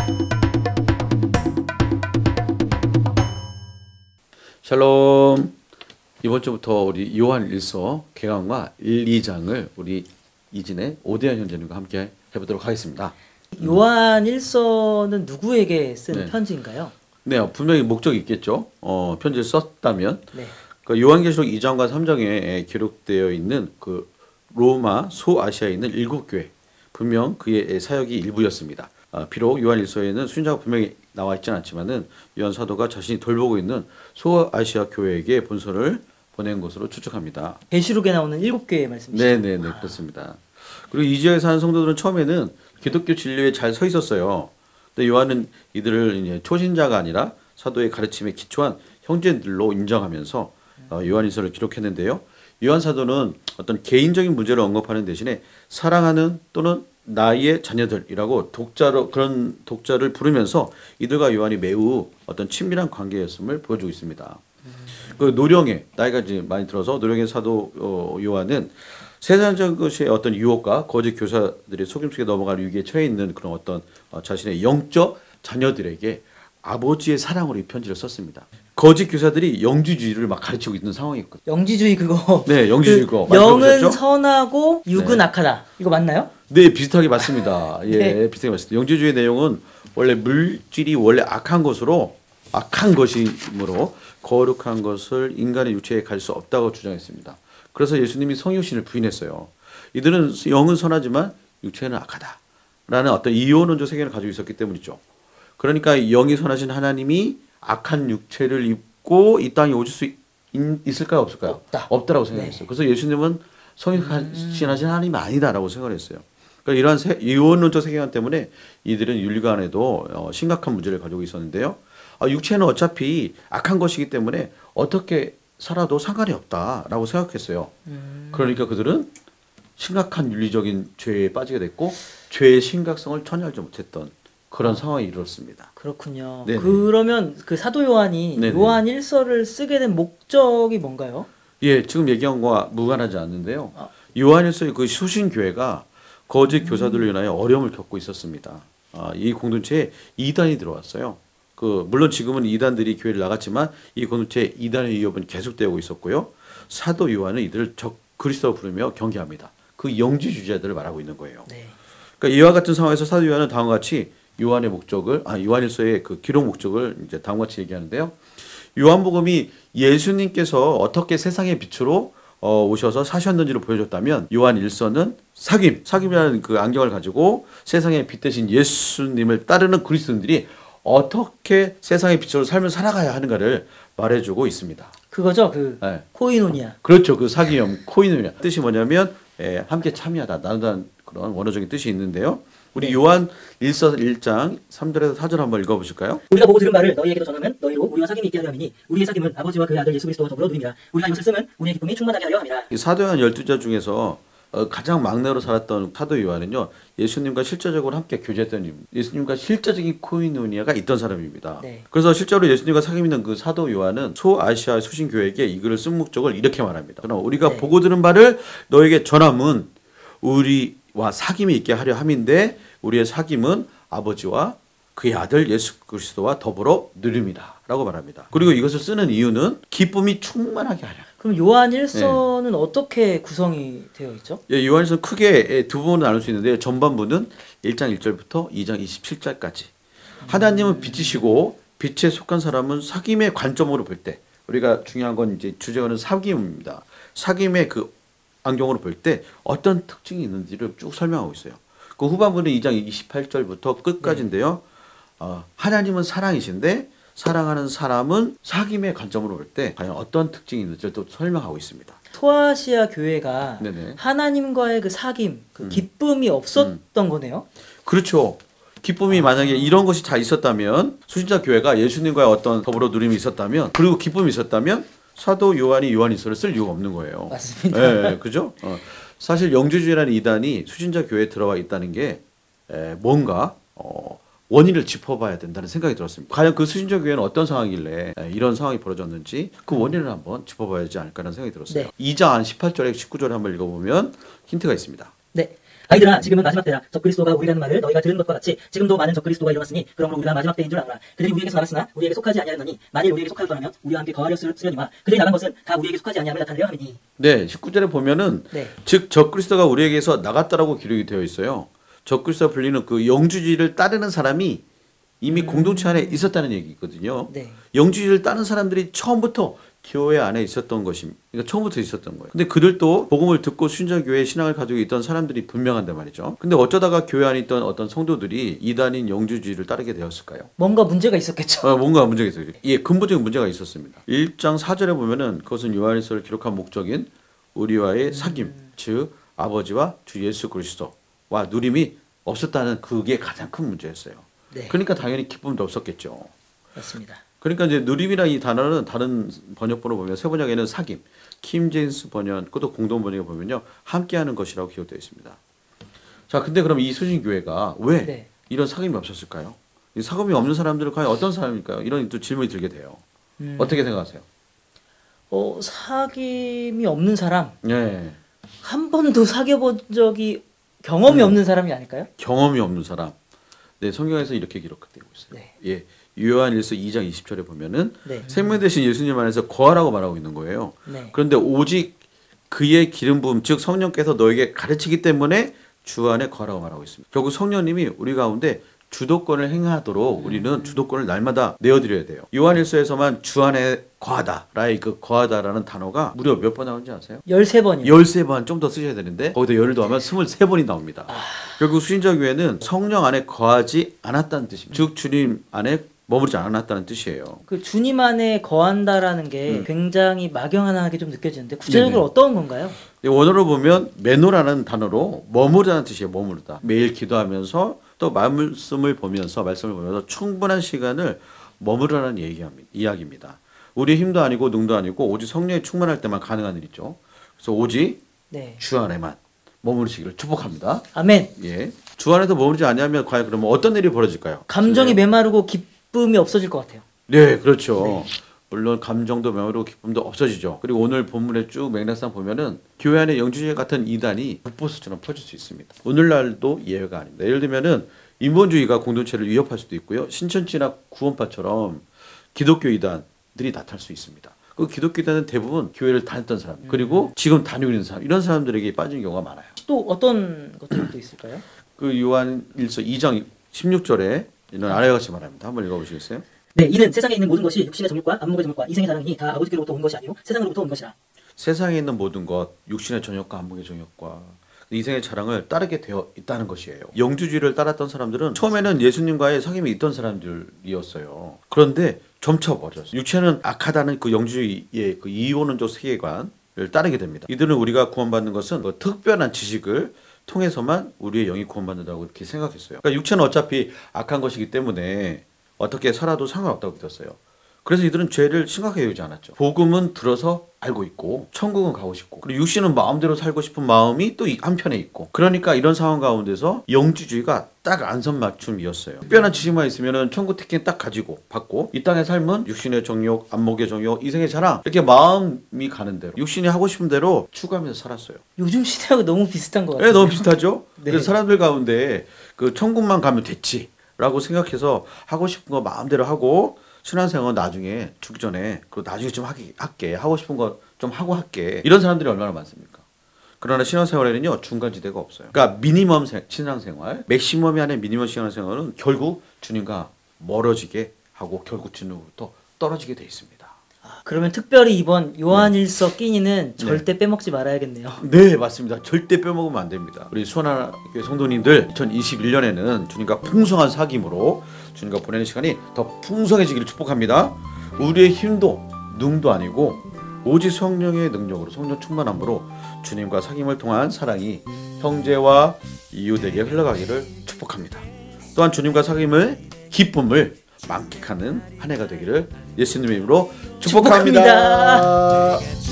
샬롬. 이번 주부터 우리 요한 1서 개강과 1, 2장을 우리 이진의 오대현 형제님과 함께 해보도록 하겠습니다. 요한 1서는 누구에게 쓴 편지인가요? 네, 분명히 목적이 있겠죠. 편지를 썼다면. 네. 그 요한계시록 2장과 3장에 기록되어 있는 그 로마 소아시아에 있는 7교회, 분명 그의 사역이 일부였습니다. 비록 요한 1서에는 순자가 분명히 나와 있지는 않지만은 요한 사도가 자신이 돌보고 있는 소아시아 교회에게 본서를 보낸 것으로 추측합니다. 계시록에 나오는 7교회 말씀이시죠? 네네네, 그렇습니다. 그리고 이 지역에 사는 성도들은 처음에는 기독교 진리에 잘 서 있었어요. 근데 요한은 이들을 이제 초신자가 아니라 사도의 가르침에 기초한 형제들로 인정하면서 요한일서를 기록했는데요. 요한 사도는 어떤 개인적인 문제를 언급하는 대신에 사랑하는 또는 나의 자녀들이라고 그런 독자를 부르면서 이들과 요한이 매우 어떤 친밀한 관계였음을 보여주고 있습니다. 그 노령의 나이가 이제 많이 들어서 노령의 사도 요한은 세상적 것의 어떤 유혹과 거짓 교사들의 속임 속에 넘어갈 위기에 처해 있는 그런 어떤 자신의 영적 자녀들에게 아버지의 사랑으로 이 편지를 썼습니다. 거짓 교사들이 영지주의를 막 가르치고 있는 상황이었거든요. 영지주의 그거. 네, 영지주의 그거. 영은 선하고 육은 악하다. 이거 맞나요? 네, 비슷하게 맞습니다. 예, 네. 비슷하게 맞습니다. 영지주의 내용은 원래 물질이 원래 악한 것이므로 거룩한 것을 인간의 육체에 갈 수 없다고 주장했습니다. 그래서 예수님이 성육신을 부인했어요. 이들은 영은 선하지만 육체는 악하다라는 어떤 이원론적 세계를 가지고 있었기 때문이죠. 그러니까 영이 선하신 하나님이 악한 육체를 입고 이 땅에 오실 수 있을까요, 없을까요? 없다라고 생각했어요. 네. 그래서 예수님은 성육신하신 하나님이 아니다라고 생각을 했어요. 그러니까 이러한 이원론적 세계관 때문에 이들은 윤리관에도 심각한 문제를 가지고 있었는데요. 육체는 어차피 악한 것이기 때문에 어떻게 살아도 상관이 없다라고 생각했어요. 그러니까 그들은 심각한 윤리적인 죄에 빠지게 됐고 죄의 심각성을 전혀 알지 못했던 그런 상황이 이르렀습니다. 그렇군요. 네네. 그러면 그 사도 요한이 네네. 요한 1서를 쓰게 된 목적이 뭔가요? 예, 지금 얘기한 거와 무관하지 않는데요. 요한 1서의 그 수신교회가 거짓 교사들로 인하여 어려움을 겪고 있었습니다. 이 공동체에 이단이 들어왔어요. 물론 지금은 이단들이 교회를 나갔지만 이 공동체에 이단의 위협은 계속되고 있었고요. 사도 요한은 이들을 적 그리스도로 부르며 경계합니다. 그 영지주의자들을 말하고 있는 거예요. 네. 그러니까 이와 같은 상황에서 사도 요한은 다음과 같이 요한의 목적을 요한일서의 그 기록 목적을 이제 다음과 같이 얘기하는데요. 요한복음이 예수님께서 어떻게 세상의 빛으로 오셔서 사셨는지를 보여줬다면 요한일서는 사귐이라는 그 안경을 가지고 세상의 빛 대신 예수님을 따르는 그리스도인들이 어떻게 세상의 빛으로 삶을 살아가야 하는가를 말해주고 있습니다. 그거죠, 네. 코이노니아. 그렇죠, 그 사귐 코이노니아 뜻이 뭐냐면 함께 참여하다, 나누다는 그런 원어적인 뜻이 있는데요. 우리 요한 1서 1장 3절에서 4절 한번 읽어보실까요? 우리가 보고 들은 말을 너희에게도 전하면 너희로 우리와 사귐이 있게 하려 함이니 우리의 사귐은 아버지와 그의 아들 예수 그리스도와 더불어 누림이라. 우리가 이것을 쓰면 우리의 기쁨이 충만하게 하려 함이라. 사도 요한 12자 중에서 가장 막내로 살았던 사도 요한은요, 예수님과 실제적으로 함께 교제했던 예수님과 실제적인 코이노니아가 있던 사람입니다. 네. 그래서 실제로 예수님과 사귐 있는 그 사도 요한은 소아시아 수신교회에게 이 글을 쓴 목적을 이렇게 말합니다. 그러나 우리가 보고 들은 바를 너에게 전함은 우리와 사귐이 있게 하려 함인데 우리의 사귐은 아버지와 그의 아들 예수 그리스도와 더불어 누림이다 라고 말합니다. 그리고 이것을 쓰는 이유는 기쁨이 충만하게 하려. 그럼 요한 1서는 어떻게 구성이 되어 있죠? 예, 요한일서는 크게 두 부분으로 나눌 수 있는데 전반부는 1장 1절부터 2장 27절까지. 하나님은 빛이시고 빛에 속한 사람은 사귐의 관점으로 볼 때, 우리가 중요한 건 이제 주제어는 사귐입니다. 사귐의 그 안경으로 볼 때 어떤 특징이 있는지를 쭉 설명하고 있어요. 그 후반부는 2장 28절부터 끝까지인데요. 하나님은 사랑이신데 사랑하는 사람은 사귐의 관점으로 볼 때 과연 어떤 특징이 있는지를 또 설명하고 있습니다. 소아시아 교회가 하나님과의 그 사귐, 그 기쁨이 없었던 거네요. 그렇죠. 기쁨이 만약에 이런 것이 다 있었다면, 수신자 교회가 예수님과의 어떤 더불어 누림이 있었다면, 그리고 기쁨이 있었다면 사도 요한이 요한일서를 쓸 이유가 없는 거예요. 맞습니다. 네, 그죠? 사실 영지주의라는 이단이 수신자 교회에 들어와 있다는 게 뭔가 원인을 짚어봐야 된다는 생각이 들었습니다. 과연 그 수신자 교회는 어떤 상황이길래 이런 상황이 벌어졌는지 그 원인을 한번 짚어봐야 하지 않을까라는 생각이 들었어요. 네. 2장 18절에 19절에 한번 읽어보면 힌트가 있습니다. 네. 아이들아 지금은 마지막 때라. 적그리스도가 우리라는 말을 너희가 들은 것과 같이 지금도 많은 적그리스도가 일어났으니 그러므로 우리가 마지막 때인 줄 아노라. 그들이 우리에게서 나갔으나 우리에게 속하지 아니하였나니 만일 우리에게 속하였더라면 우리와 함께 거하렸으려니와 그들이 나간 것은 다 우리에게 속하지 아니함을 나타내려 함이니. 네, 19절에 보면은 네. 즉 적그리스도가 우리에게서 나갔다라고 기록이 되어 있어요. 적그리스도가 불리는 그 영주주의를 따르는 사람이 이미 공동체 안에 있었다는 얘기거든요. 네. 영주주의를 따르는 사람들이 처음부터 교회 안에 있었던 것입니다. 그러니까 처음부터 있었던 거예요. 근데 그들도 복음을 듣고 순전교회 신앙을 가지고 있던 사람들이 분명한데 말이죠. 근데 어쩌다가 교회 안에 있던 어떤 성도들이 이단인 영주주의를 따르게 되었을까요? 뭔가 문제가 있었겠죠. 뭔가 문제가 있어요. 예, 근본적인 문제가 있었습니다. 1장 4절에 보면은 그것은 요한일서를 기록한 목적인 우리와의 사귐, 즉 아버지와 주 예수 그리스도와 누림이 없었다는 그게 가장 큰 문제였어요. 네. 그러니까 당연히 기쁨도 없었겠죠. 맞습니다. 그러니까 이제 누림이라는 이 단어는 다른 번역본을 보면 새 번역에는 사귐, 킴제임스 번역, 그것도 공동 번역에 보면요 함께하는 것이라고 기록되어 있습니다. 자, 근데 그럼 이 수신교회가 왜 네. 이런 사귐이 없었을까요? 이 사귐이 없는 사람들은 과연 어떤 사람일까요? 이런 또 질문이 들게 돼요. 어떻게 생각하세요? 사귐이 없는 사람, 네, 한 번도 사귀어본 적이 경험이 없는 사람이 아닐까요? 경험이 없는 사람. 네, 성경에서 이렇게 기록되고 있어요. 네. 예, 요한일서 2장 20절에 보면은 네. 생명 되신 예수님 안에서 거하라고 말하고 있는 거예요. 네. 그런데 오직 그의 기름 부음 즉 성령께서 너에게 가르치기 때문에 주 안에 거하라고 말하고 있습니다. 결국 성령님이 우리 가운데 주도권을 행하도록 우리는 주도권을 날마다 내어드려야 돼요. 요한일서에서만 주 안에 거하다라의 그 거하다라는 단어가 무려 몇 번 나오는지 아세요? 13번이요. 13번 좀 더 쓰셔야 되는데 거기다 열을 더하면 23번이 나옵니다. 결국 수신자 교회는 성령 안에 거하지 않았다는 뜻입니다. 즉 주님 안에 머무르지 않았다는 뜻이에요. 그 주님 안에 거한다라는 게 굉장히 막연하게 좀 느껴지는데 구체적으로 네네. 어떤 건가요? 원어로 보면 메노라는 단어로 머무르다는 뜻이에요. 머무르다. 매일 기도하면서 또 말씀을 보면서 충분한 시간을 머무르라는 이야기입니다. 우리의 힘도 아니고 능도 아니고 오직 성령이 충만할 때만 가능한 일이죠. 그래서 오직 네. 주 안에만 머무르시기를 축복합니다. 아멘. 예. 주 안에도 머무르지 않으면 과연 그러면 어떤 일이 벌어질까요? 감정이 메마르고 기쁨이 없어질 것 같아요. 네, 그렇죠. 네. 물론 감정도 메마르고 기쁨도 없어지죠. 그리고 오늘 본문에 쭉 맥락상 보면은 교회 안에 영주주의 같은 이단이 북보수처럼 퍼질 수 있습니다. 오늘날도 예외가 아닙니다. 예를 들면은 인본주의가 공동체를 위협할 수도 있고요. 신천지나 구원파처럼 기독교 이단들이 나타날 수 있습니다. 그 기독교 이단은 대부분 교회를 다녔던 사람 그리고 지금 다니고 있는 사람 이런 사람들에게 빠진 경우가 많아요. 또 어떤 것들이 또 있을까요? 그 요한일서 2장 16절에 이런 아래와 같이 말합니다. 한번 읽어보시겠어요? 네, 이는 세상에 있는 모든 것이 육신의 정욕과 안목의 정욕과 이생의 자랑이니 다 아버지께로부터 온 것이 아니요 세상으로부터 온 것이라. 세상에 있는 모든 것, 육신의 정욕과 안목의 정욕과 이생의 자랑을 따르게 되어 있다는 것이에요. 영주주의를 따랐던 사람들은 처음에는 예수님과의 사귐이 있던 사람들이었어요. 그런데 점차 버렸어요. 육체는 악하다는 그 영주주의의 그 이원론적 세계관을 따르게 됩니다. 이들은 우리가 구원받는 것은 그 특별한 지식을 통해서만 우리의 영이 구원받는다고 이렇게 생각했어요. 그러니까 육체는 어차피 악한 것이기 때문에 어떻게 살아도 상관없다고 믿었어요. 그래서 이들은 죄를 심각하게 여기지 않았죠. 복음은 들어서 알고 있고 천국은 가고 싶고 그리고 육신은 마음대로 살고 싶은 마음이 또 한편에 있고 그러니까 이런 상황 가운데서 영주주의가 딱 안선맞춤이었어요. 특별한 지식만 있으면 천국 특権딱 가지고 받고 이 땅의 삶은 육신의 정욕, 안목의 정욕, 이생의 자랑 이렇게 마음이 가는 대로 육신이 하고 싶은 대로 추구하면서 살았어요. 요즘 시대하고 너무 비슷한 것 같아요. 네, 너무 비슷하죠? 네. 그래서 사람들 가운데 그 천국만 가면 됐지라고 생각해서 하고 싶은 거 마음대로 하고 신앙생활은 나중에 죽기 전에 그리고 나중에 좀 할게 하고 싶은 거 좀 하고 할게 이런 사람들이 얼마나 많습니까? 그러나 신앙생활에는요 중간지대가 없어요. 그러니까 미니멈 신앙생활, 맥시멈이 아닌 미니멈 신앙생활은 결국 주님과 멀어지게 하고 결국 주님으로부터 떨어지게 돼 있습니다. 그러면 특별히 이번 요한일서 끼니는 절대 빼먹지 말아야겠네요. 네, 맞습니다. 절대 빼먹으면 안 됩니다. 우리 수원하교회 성도님들 2021년에는 주님과 풍성한 사귐으로 주님과 보내는 시간이 더 풍성해지기를 축복합니다. 우리의 힘도 능도 아니고 오직 성령의 능력으로 성령 충만함으로 주님과 사귐을 통한 사랑이 형제와 이웃에게 흘러가기를 축복합니다. 또한 주님과 사귐을 기쁨을 만끽하는 한 해가 되기를 예수님의 이름으로 축복합니다.